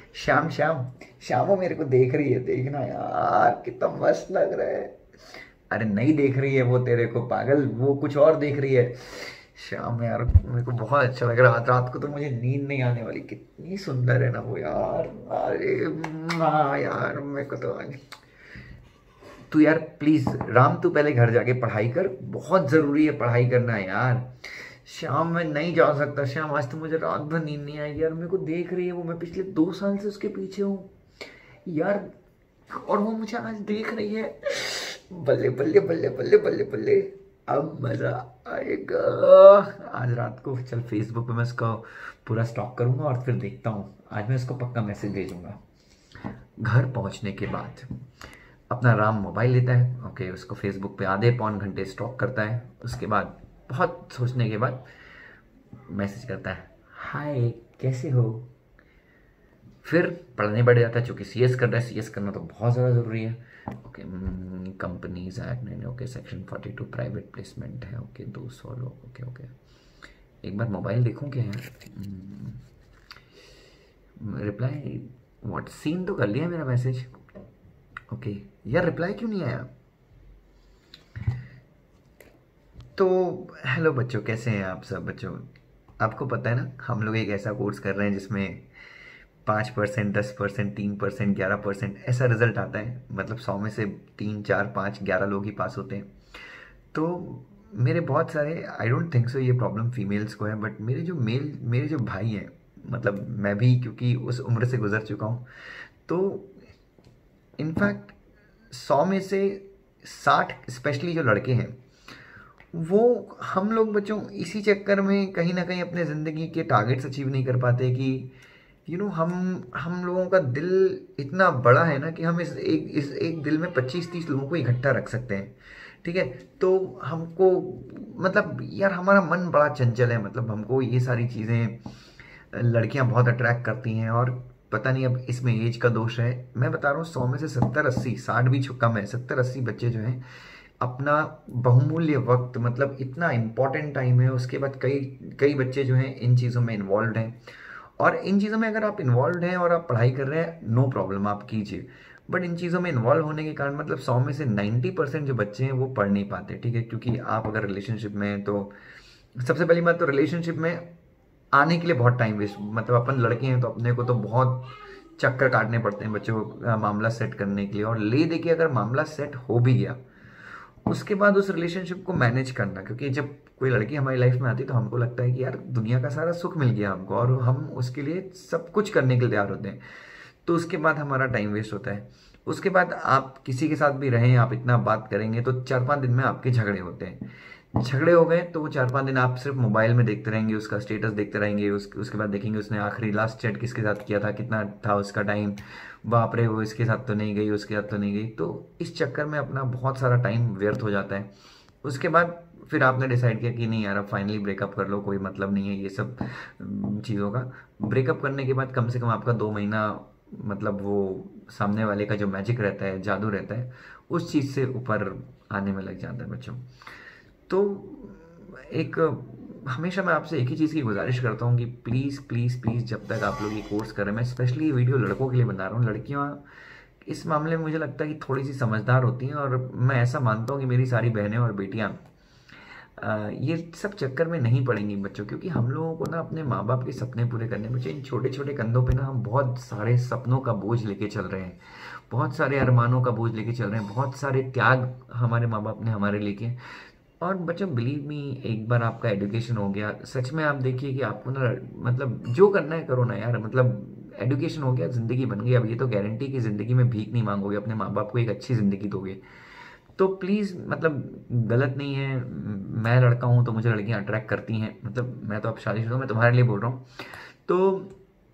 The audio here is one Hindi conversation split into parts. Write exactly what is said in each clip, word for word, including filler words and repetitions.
श्याम श्याम श्याम, वो मेरे को देख रही है, देखना यार कितना मस्त लग रहा है। अरे नहीं देख रही है वो तेरे को पागल, वो कुछ और देख रही है। श्याम यार मेरे को बहुत अच्छा लग रहा है, रात रात को तो मुझे नींद नहीं आने वाली, कितनी सुंदर है ना वो यार। अरे हाँ यार मेरे को तो आज तू यार प्लीज राम, तू पहले घर जाके पढ़ाई कर, बहुत जरूरी है पढ़ाई करना यार। श्याम मैं नहीं जा सकता श्याम, आज तो मुझे रात भर नींद नहीं आएगी यार, मेरे को देख रही है वो, मैं पिछले दो साल से उसके पीछे हूँ यार, और वो मुझे आज देख रही है। बल्ले बल्ले बल्ले बल्ले बल्ले बल्ले, अब मजा आएगा। आज रात को चल फेसबुक पे मैं उसका पूरा स्टॉक करूंगा और फिर देखता हूँ, आज मैं उसको पक्का मैसेज भेजूंगा। घर पहुंचने के बाद अपना राम मोबाइल लेता है, ओके, उसको फेसबुक पे आधे पौन घंटे स्टॉक करता है, उसके बाद बहुत सोचने के बाद मैसेज करता है, हाय कैसे हो। फिर पढ़ने बैठ जाता है, चूंकि सीएस कर रहा है, सीएस करना तो बहुत ज़्यादा ज़रूरी है। ओके, कंपनीज एक्ट नहीं, okay, section forty two private placement है, ओके, दो सौ लोग, ओके ओके। एक बार मोबाइल देखूँ क्या है, रिप्लाई व्हाट, सीन तो कर लिया मेरा मैसेज, ओके यार रिप्लाई क्यों नहीं आया। तो हेलो बच्चों, कैसे हैं आप सब बच्चों। आपको पता है ना हम लोग एक ऐसा कोर्स कर रहे हैं जिसमें पाँच परसेंट, दस परसेंट, तीन परसेंट, ग्यारह परसेंट ऐसा रिजल्ट आता है, मतलब सौ में से तीन चार पाँच ग्यारह लोग ही पास होते हैं। तो मेरे बहुत सारे, आई डोंट थिंक सो ये प्रॉब्लम फीमेल्स को है, बट मेरे जो मेल मेरे जो भाई हैं, मतलब मैं भी क्योंकि उस उम्र से गुजर चुका हूँ, तो इनफैक्ट सौ में से साठ स्पेशली जो लड़के हैं, वो हम लोग बच्चों इसी चक्कर में कहीं ना कहीं अपने ज़िंदगी के टारगेट्स अचीव नहीं कर पाते कि यू you नो know, हम हम लोगों का दिल इतना बड़ा है ना कि हम इस एक इस एक दिल में पच्चीस तीस लोगों को इकट्ठा रख सकते हैं, ठीक है। तो हमको मतलब यार हमारा मन बड़ा चंचल है, मतलब हमको ये सारी चीज़ें लड़कियां बहुत अट्रैक्ट करती हैं, और पता नहीं अब इसमें एज का दोष है, मैं बता रहा हूँ सौ में से सत्तर अस्सी, साठ भी कम है, सत्तर अस्सी बच्चे जो हैं अपना बहुमूल्य वक्त, मतलब इतना इम्पॉर्टेंट टाइम है, उसके बाद कई कई बच्चे जो हैं इन चीज़ों में इन्वॉल्व हैं। और इन चीज़ों में अगर आप इन्वॉल्व हैं और आप पढ़ाई कर रहे हैं, नो प्रॉब्लम, आप कीजिए, बट इन चीज़ों में इन्वॉल्व होने के कारण मतलब सौ में से नाइन्टी परसेंट जो बच्चे हैं वो पढ़ नहीं पाते, ठीक है। क्योंकि आप अगर रिलेशनशिप में हैं तो सबसे पहली बात तो रिलेशनशिप में आने के लिए बहुत टाइम वेस्ट, मतलब अपन लड़के हैं तो अपने को तो बहुत चक्कर काटने पड़ते हैं बच्चों को मामला सेट करने के लिए, और ले देखिए अगर मामला सेट हो भी गया उसके बाद उस रिलेशनशिप को मैनेज करना, क्योंकि जब कोई लड़की हमारी लाइफ में आती है तो हमको लगता है कि यार दुनिया का सारा सुख मिल गया हमको, और हम उसके लिए सब कुछ करने के लिए तैयार होते हैं, तो उसके बाद हमारा टाइम वेस्ट होता है। उसके बाद आप किसी के साथ भी रहें, आप इतना बात करेंगे तो चार पाँच दिन में आपके झगड़े होते हैं, झगड़े हो गए तो वो चार पाँच दिन आप सिर्फ मोबाइल में देखते रहेंगे, उसका स्टेटस देखते रहेंगे, उस, उसके बाद देखेंगे उसने आखिरी लास्ट चैट किसके साथ किया था, कितना था उसका टाइम, बाप रे वो इसके साथ तो नहीं गई, उसके साथ तो नहीं गई, तो इस चक्कर में अपना बहुत सारा टाइम व्यर्थ हो जाता है। उसके बाद फिर आपने डिसाइड किया कि नहीं यार अब फाइनली ब्रेकअप कर लो, कोई मतलब नहीं है ये सब चीज़ों का। ब्रेकअप करने के बाद कम से कम आपका दो महीना मतलब वो सामने वाले का जो मैजिक रहता है, जादू रहता है, उस चीज़ से ऊपर आने में लग जाता है बच्चों। तो एक हमेशा मैं आपसे एक ही चीज़ की गुजारिश करता हूँ कि प्लीज़ प्लीज़ प्लीज़ जब तक आप लोग ये कोर्स कर रहे हैं, मैं स्पेशली ये वीडियो लड़कों के लिए बना रहा हूँ, लड़कियाँ इस मामले में मुझे लगता है कि थोड़ी सी समझदार होती हैं, और मैं ऐसा मानता हूँ कि मेरी सारी बहनें और बेटियाँ ये सब चक्कर में नहीं पड़ेंगी बच्चों, क्योंकि हम लोगों को ना अपने माँ बाप के सपने पूरे करने बच्चे, इन छोटे छोटे कंधों पे ना हम बहुत सारे सपनों का बोझ लेके चल रहे हैं, बहुत सारे अरमानों का बोझ लेके चल रहे हैं, बहुत सारे त्याग हमारे माँ बाप ने हमारे लिए किए। और बच्चों बिलीव मी, एक बार आपका एजुकेशन हो गया, सच में आप देखिए कि आपको ना मतलब जो करना है करो ना यार, मतलब एजुकेशन हो गया, ज़िंदगी बन गई। अब ये तो गारंटी कि ज़िंदगी में भीख नहीं मांगोगे, अपने माँ बाप को एक अच्छी ज़िंदगी दोगे। तो प्लीज़ मतलब गलत नहीं है, मैं लड़का हूँ तो मुझे लड़कियाँ अट्रैक्ट करती हैं, मतलब मैं तो अब शादीशुदा हूँ, मैं तुम्हारे लिए बोल रहा हूँ, तो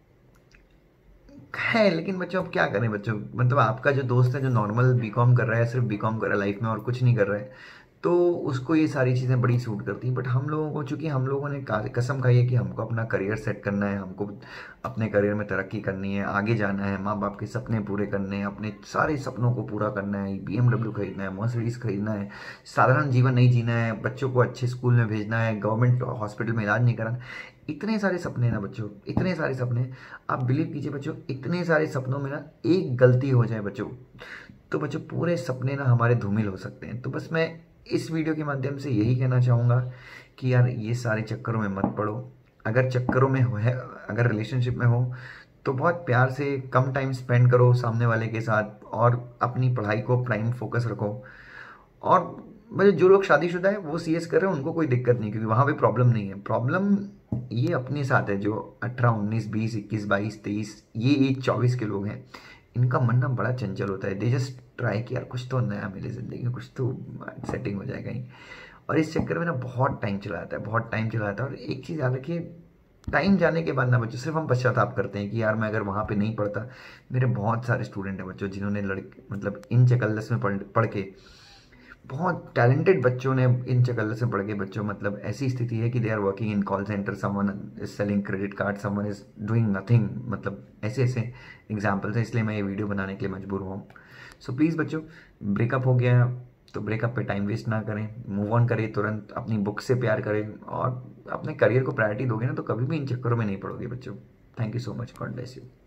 है। लेकिन बच्चों अब क्या करें बच्चों, मतलब आपका जो दोस्त है जो नॉर्मल बीकॉम कर रहा है, सिर्फ बीकॉम कर रहा है लाइफ में और कुछ नहीं कर रहा है, तो उसको ये सारी चीज़ें बड़ी सूट करती हैं। बट हम लोगों को, चूंकि हम लोगों ने कसम खाई है कि हमको अपना करियर सेट करना है, हमको अपने करियर में तरक्की करनी है, आगे जाना है, माँ बाप के सपने पूरे करने हैं, अपने सारे सपनों को पूरा करना है, बीएमडब्ल्यू खरीदना है, मर्सिडीज खरीदना है, साधारण जीवन नहीं जीना है, बच्चों को अच्छे स्कूल में भेजना है, गवर्नमेंट हॉस्पिटल में इलाज नहीं कराना, इतने सारे सपने हैं ना बच्चों, इतने सारे सपने, आप बिलीव कीजिए बच्चों, इतने सारे सपनों में ना एक गलती हो जाए बच्चों, तो बच्चों पूरे सपने ना हमारे धूमिल हो सकते हैं। तो बस मैं इस वीडियो के माध्यम से यही कहना चाहूँगा कि यार ये सारे चक्करों में मत पड़ो। अगर चक्करों में हो है, अगर रिलेशनशिप में हो तो बहुत प्यार से कम टाइम स्पेंड करो सामने वाले के साथ, और अपनी पढ़ाई को प्राइम फोकस रखो। और मतलब जो लोग शादीशुदा है वो सीएस कर रहे हैं, उनको कोई दिक्कत नहीं, क्योंकि वहाँ पे प्रॉब्लम नहीं है। प्रॉब्लम ये अपने साथ है, जो अठारह उन्नीस बीस इक्कीस बाईस तेईस ये एज चौबीस के लोग हैं, इनका मन ना बड़ा चंचल होता है। दे जस्ट ट्राई कि यार कुछ तो नया मिले ज़िंदगी में, कुछ तो सेटिंग हो जाएगा ही, और इस चक्कर में ना बहुत टाइम चला जाता है, बहुत टाइम चला जाता है। और एक चीज़ याद रखिए, टाइम जाने के बाद ना बच्चों सिर्फ हम पश्चाताप करते हैं कि यार मैं अगर वहाँ पे नहीं पढ़ता। मेरे बहुत सारे स्टूडेंट हैं बच्चों जिन्होंने लड़के मतलब इन चकल्लस में पढ़ पढ़ के, बहुत टैलेंटेड बच्चों ने इन चकल्लस में पढ़ के बच्चों, मतलब ऐसी स्थिति है कि they are working in call centre, someone is selling credit card, someone is doing nothing, मतलब ऐसे ऐसे एग्जाम्पल्स हैं। इसलिए मैं ये वीडियो बनाने के लिए मजबूर हुआ हूँ। सो प्लीज़ बच्चों, ब्रेकअप हो गया तो ब्रेकअप पे टाइम वेस्ट ना करें, मूव ऑन करें तुरंत, अपनी बुक से प्यार करें, और अपने करियर को प्रायोरिटी दोगे ना तो कभी भी इन चक्करों में नहीं पड़ोगे बच्चों। Thank you so much, god bless you.